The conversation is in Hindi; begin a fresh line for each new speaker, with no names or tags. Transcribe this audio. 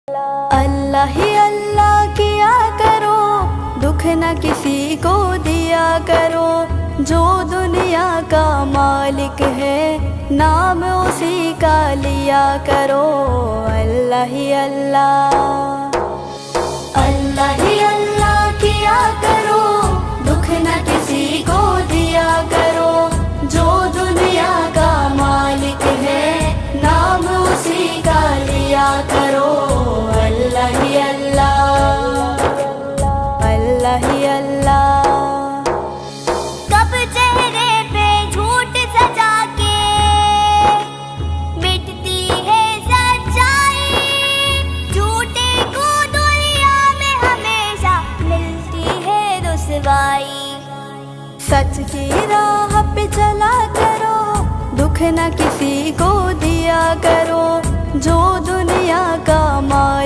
अल्लाह ही अल्लाह किया करो, दुख न किसी को दिया करो। जो दुनिया का मालिक है, नाम उसी का लिया करो। अल्लाह ही अल्लाह, अल्लाह ही अल्लाह किया करो, दुख न किसी को दिया करो। जो दुनिया का मालिक है, नाम उसी का लिया करो। अल्लाह ही अल्लाह, अल्लाह ही अल्लाह।
कब चेहरे पे झूठ सजा के मिटती है सच्चाई, झूठे को दुनिया में हमेशा मिलती है रुसवाई।
सच की राह पे चला करो, दुख न किसी को दिया करो। जो दुनिया का मालिक